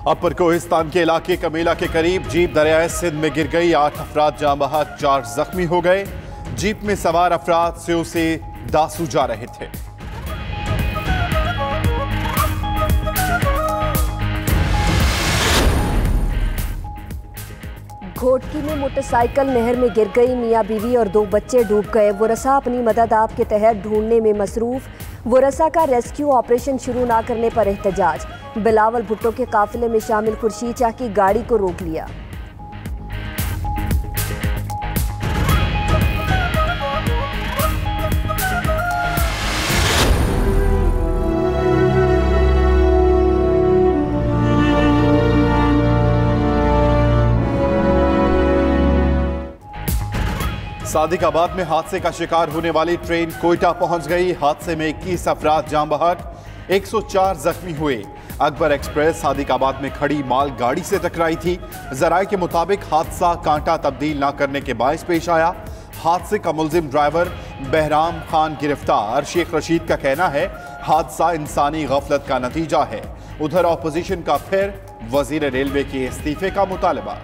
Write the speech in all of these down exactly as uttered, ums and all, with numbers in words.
अपर कोहिस्तान के इलाके कमेला के करीब जीप दरियाए सिंध में गिर गई। आठ अफराद जाँ बहक, चार जख्मी हो गए। जीप में सवार अफराद स्यो से दासू जा रहे थे। घोटकी में मोटरसाइकिल नहर में गिर गई। मियां बीवी और दो बच्चे डूब गए। वरसा अपनी मदद आप के तहत ढूंढने में मसरूफ। वरसा का रेस्क्यू ऑपरेशन शुरू ना करने पर एहतजाज। बिलावल भुट्टो के काफिले में शामिल खुर्शीद शाह की गाड़ी को रोक लिया। सादिकाबाद में हादसे का शिकार होने वाली ट्रेन कोयटा पहुंच गई। हादसे में इक्कीस अफराद जाँ बहक, एक सौ चार जख्मी हुए। अकबर एक्सप्रेस सादिकाबाद में खड़ी माल गाड़ी से टकराई थी। जराये के मुताबिक हादसा कांटा तब्दील न करने के बायस पेश आया। हादसे का मुल्जिम ड्राइवर बहराम खान गिरफ्तार। शेख रशीद का कहना है हादसा इंसानी गफलत का नतीजा है। उधर ऑपोजिशन का फिर वजीर रेलवे के इस्तीफे का मुतालबा।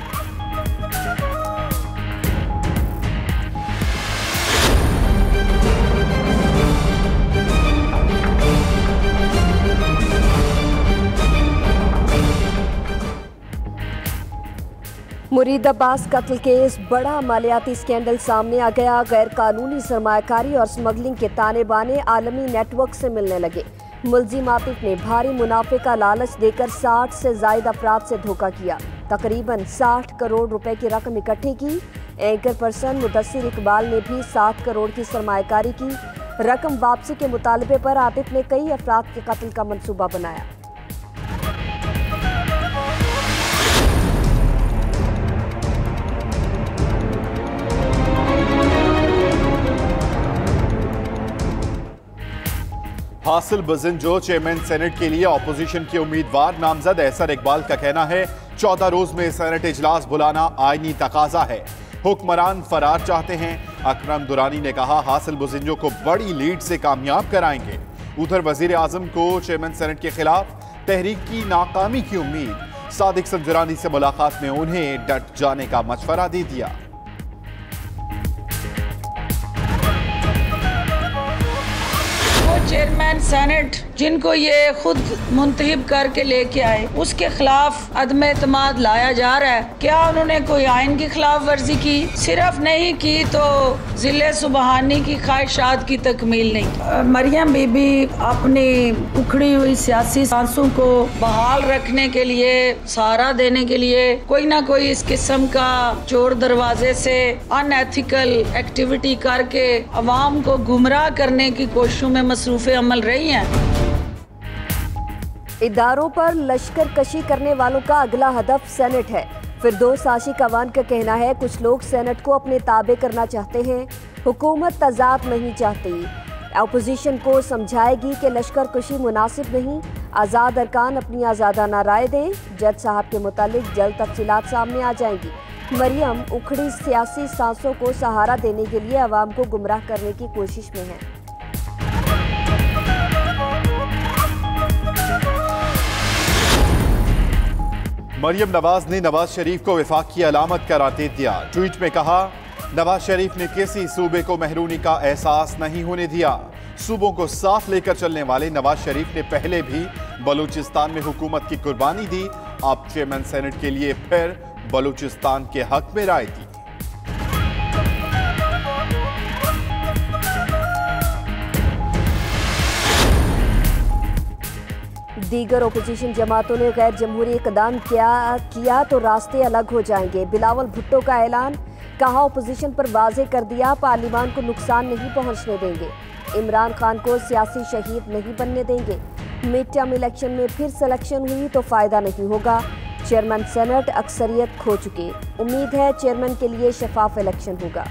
मुरीद अब्बास कत्ल केस, बड़ा मालियाती स्कैंडल सामने आ गया। गैर कानूनी सरमायाकारी और स्मगलिंग के ताने बाने आलमी नेटवर्क से मिलने लगे। मुल्जिम आतिफ ने भारी मुनाफे का लालच देकर साठ से जायद अफराद से धोखा किया। तकरीबन साठ करोड़ रुपए की रकम इकट्ठी की। एंकर पर्सन मुदस्सिर इकबाल ने भी सात करोड़ की सरमायाकारी की। रकम वापसी के मुतालबे पर आतिफ ने कई अफराद के कत्ल का मंसूबा बनाया। हासिल बजिंजो चेयरमैन सेनेट के लिए ऑपोजिशन के उम्मीदवार नामजद। एहसन इकबाल का कहना है चौदह रोज में सेनेट इजलास बुलाना आईनी तकाजा है। हुक्मरान फरार चाहते हैं। अकरम दुरानी ने कहा हासिल बजिंजो को बड़ी लीड से कामयाब कराएंगे। उधर वजीर आजम को चेयरमैन सेनेट के खिलाफ तहरीक की नाकामी की उम्मीद। सादिक संजरानी से मुलाकात में उन्हें डट जाने का मशवरा दे दिया। चेयरमैन सेनेट जिनको ये खुद मुंतहिब करके लेके आए उसके खिलाफ अदम एतमाद लाया जा रहा है। क्या उन्होंने कोई आइन की खिलाफ वर्जी की? सिर्फ नहीं की तो जिले सुबहानी की ख्वाहिशात की तकमील नहीं। मरियम बीबी अपनी उखड़ी हुई सियासी सांसों को बहाल रखने के लिए, सहारा देने के लिए कोई ना कोई इस किस्म का चोर दरवाजे से अनएथिकल एक्टिविटी करके अवाम को गुमराह करने की कोशिशों में मसरूफ अमल रही हैं। इदारों पर लश्कर कशी करने वालों का अगला हदफ सेनेट है। फिरदौस आशिक अवान का कहना है कुछ लोग सेनेट को अपने ताबे करना चाहते हैं। हुकूमत तजाद नहीं चाहती। अपोजिशन को समझाएगी कि लश्कर कशी मुनासिब नहीं। आज़ाद अरकान अपनी आज़ादाना राय दें। जज साहब के मुतालिक जल्द तफसीलात सामने आ जाएंगी। मरियम उखड़ी सियासी सांसों को सहारा देने के लिए अवाम को गुमराह करने की कोशिश में है। मरियम नवाज ने नवाज शरीफ को विफाक की अलामत करार दे दिया। ट्वीट में कहा नवाज शरीफ ने किसी सूबे को महरूमी का एहसास नहीं होने दिया। सूबों को साथ लेकर चलने वाले नवाज शरीफ ने पहले भी बलूचिस्तान में हुकूमत की कुर्बानी दी। अब चेयरमैन सेनेट के लिए फिर बलूचिस्तान के हक में राय दी। दीगर ओपोजिशन जमातों ने गैर जमहूरी इकदाम किया किया तो रास्ते अलग हो जाएंगे। बिलावल भुट्टो का ऐलान। कहा ओपोजिशन पर वाज़ेह कर दिया पार्लिमान को नुकसान नहीं पहुंचने देंगे। इमरान खान को सियासी शहीद नहीं बनने देंगे। मिड टर्म इलेक्शन में फिर सिलेक्शन हुई तो फायदा नहीं होगा। चेयरमैन सेनेट अक्सरियत खो चुके। उम्मीद है चेयरमैन के लिए शफाफ इलेक्शन होगा।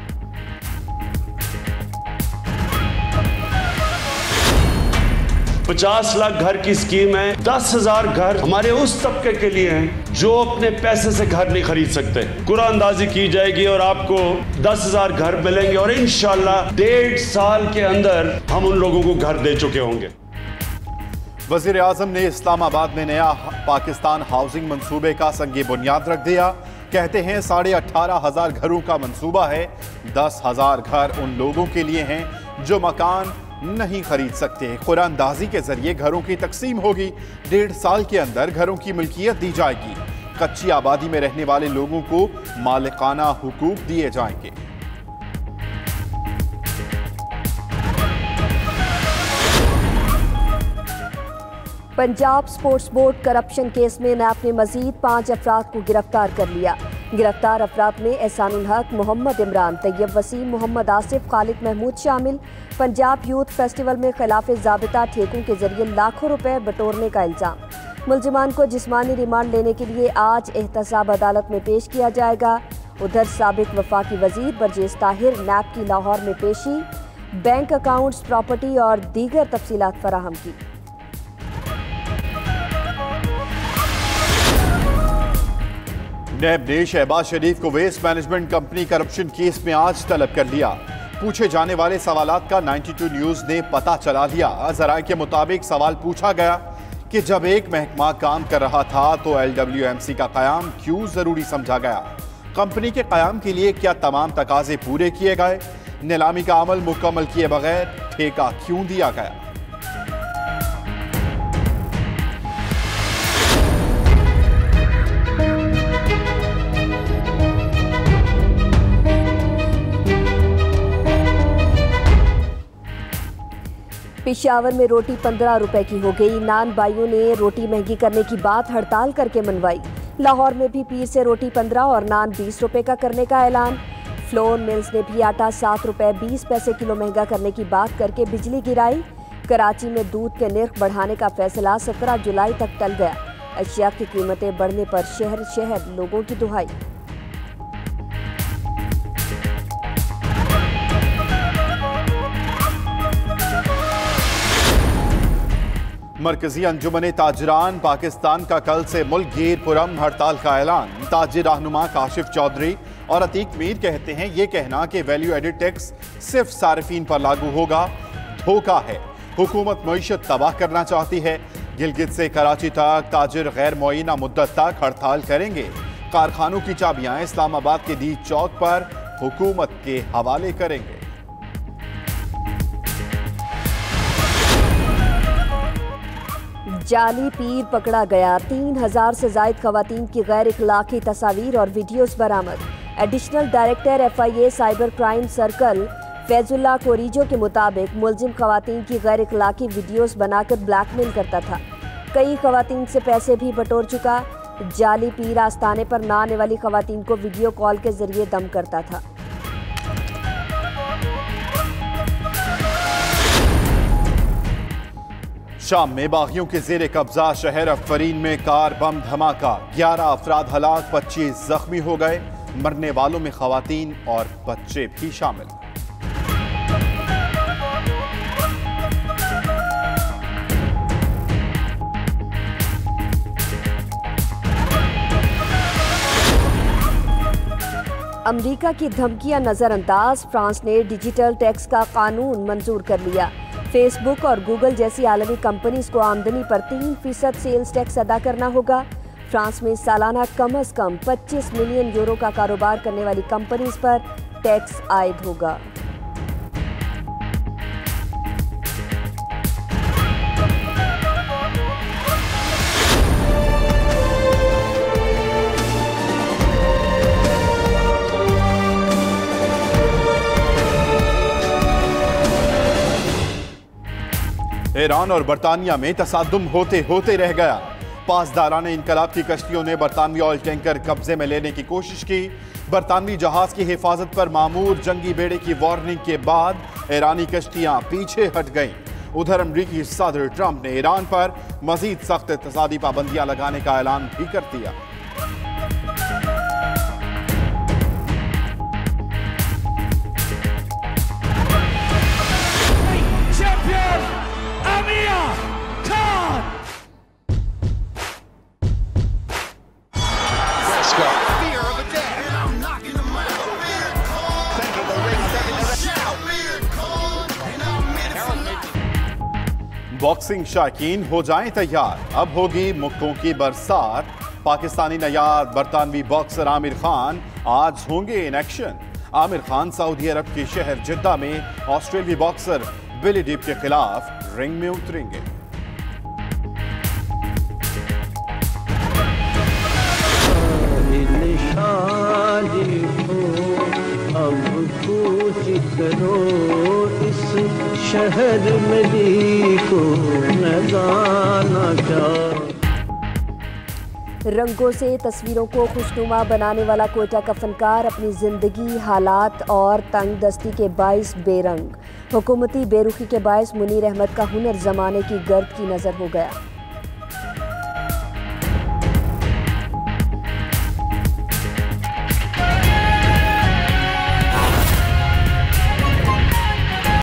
पचास लाख घर की स्कीम है। दस हजार घर हमारे उस तबके के लिए हैं जो अपने पैसे से घर नहीं खरीद सकते। कुरानंदाजी की जाएगी और आपको दस हजार घर मिलेंगे और इंशाल्लाह डेढ़ साल के अंदर हम उन लोगों को घर दे चुके होंगे। वजीर आजम ने इस्लामाबाद में नया पाकिस्तान हाउसिंग मंसूबे का संगे बुनियाद रख दिया। कहते हैं साढ़े अठारह हजार घरों का मंसूबा है। दस हजार घर उन लोगों के लिए हैं जो मकान नहीं खरीद सकते। कुरानदाजी के जरिए घरों की तकसीम होगी। डेढ़ साल के अंदर घरों की मिल्कियत दी जाएगी। कच्ची आबादी में रहने वाले लोगों को मालिकाना हुकूक दिए जाएंगे। Punjab sports board corruption case में नैब ने मजीद पाँच अफराद को गिरफ्तार कर लिया। गिरफ्तार अफराद में एहसानुल हक, मोहम्मद इमरान, तैयब वसीम, मोहम्मद आसिफ, खालिद महमूद शामिल। पंजाब यूथ फेस्टिवल में खिलाफ ज़ाबिता ठेकों के जरिए लाखों रुपए बटोरने का इल्ज़ाम। मुलजिमान को जिस्मानी रिमांड लेने के लिए आज एहतसाब अदालत में पेश किया जाएगा। उधर साबिक वफाकी वजीर बरजेस ताहिर नैब की लाहौर में पेशी, बैंक अकाउंट्स, प्रॉपर्टी और दीगर तफसीलात फराहम की। नैब ने शहबाज शरीफ को waste management company corruption case में आज तलब कर लिया। पूछे जाने वाले सवालात का बानवे न्यूज ने पता चला लिया। जराए के मुताबिक सवाल पूछा गया कि जब एक महकमा काम कर रहा था तो एल डब्ल्यू एम सी का कयाम क्यों जरूरी समझा गया? कंपनी के कयाम के लिए क्या तमाम तकाजे पूरे किए गए? नीलामी का अमल मुकम्मल किए बगैर ठेका क्यों दिया गया? पेशावर में रोटी पंद्रह रुपए की हो गई। नान भाइयों ने रोटी महंगी करने की बात हड़ताल करके मनवाई। लाहौर में भी पीर से रोटी पंद्रह और नान बीस रुपए का करने का ऐलान। फ्लोर मिल्स ने भी आटा सात रुपए बीस पैसे किलो महंगा करने की बात करके बिजली गिराई। कराची में दूध के निर्ख बढ़ाने का फैसला सत्रह जुलाई तक टल गया। अशिया की कीमतें बढ़ने पर शहर शहर लोगों की दुहाई। मरकजी अंजुमन ताजरान पाकिस्तान का कल से मुल्क गिर पुरम हड़ताल का ऐलान। ताजिर रहनुमा काशिफ चौधरी और अतीक मीर कहते हैं ये कहना कि वैल्यू एडिड टैक्स सिर्फ सारिफीन पर लागू होगा धोखा है। हुकूमत मईशत तबाह करना चाहती है। गिलगित से कराची तक ताजिर गैर मुअय्यना मुद्दत तक हड़ताल करेंगे। कारखानों की चाबियां इस्लामाबाद के दीद चौक पर हुकूमत के हवाले करेंगे। जाली पीर पकड़ा गया। तीन हजार से जायद खवातीन की गैर इखलाकी तस्वीर और वीडियोस बरामद। Additional director F I A cyber crime circle Faizullah Korejo के मुताबिक मुलजिम खवातीन की गैर इखलाकी वीडियोस बनाकर ब्लैकमेल करता था। कई खवातीन से पैसे भी बटोर चुका। जाली पीर आस्थाने पर न आने वाली खवातीन को वीडियो कॉल के जरिए दम करता था। शाम में बागियों के जेर कब्जा शहर अफरीन में कार बम धमाका। ग्यारह अफराद हलाक, पच्चीस जख्मी हो गए। मरने वालों में खवातीन और बच्चे भी शामिल। अमेरिका की धमकियां नजरअंदाज। फ्रांस ने डिजिटल टैक्स का कानून मंजूर कर लिया। फेसबुक और गूगल जैसी आलमी कंपनीज को आमदनी पर तीन फीसद सेल्स टैक्स अदा करना होगा। फ्रांस में सालाना कम अज कम पच्चीस मिलियन यूरो का कारोबार करने वाली कंपनीज पर टैक्स आयद होगा। ईरान और बरतानिया में तसादुम होते होते रह गया। पासदारान इनकलाब की कश्तियों ने बरतानवी ऑयल टैंकर कब्जे में लेने की कोशिश की। बरतानवी जहाज की हिफाजत पर मामूर जंगी बेड़े की वार्निंग के बाद ईरानी कश्तियां पीछे हट गईं। उधर अमरीकी सदर ट्रंप ने ईरान पर मजीद सख्त इक़्तिसादी पाबंदियां लगाने का ऐलान भी कर दिया। बॉक्सिंग शायकीन हो जाएं तैयार, अब होगी मुक्कों की बरसात। पाकिस्तानी नयाद बरतानवी बॉक्सर आमिर खान आज होंगे इन एक्शन। आमिर खान सऊदी अरब के शहर जिद्दा में ऑस्ट्रेलियाई बॉक्सर बिली डीप के खिलाफ रिंग में उतरेंगे। अब कुछ करो इस शहर में को न जाना क्या। रंगों से तस्वीरों को खुशनुमा बनाने वाला कोयटा का फनकार अपनी जिंदगी, हालात और तंग दस्ती के बाइस बेरंग। हुकूमती बेरुखी के बाइस मुनीर अहमद का हुनर जमाने की गर्द की नजर हो गया।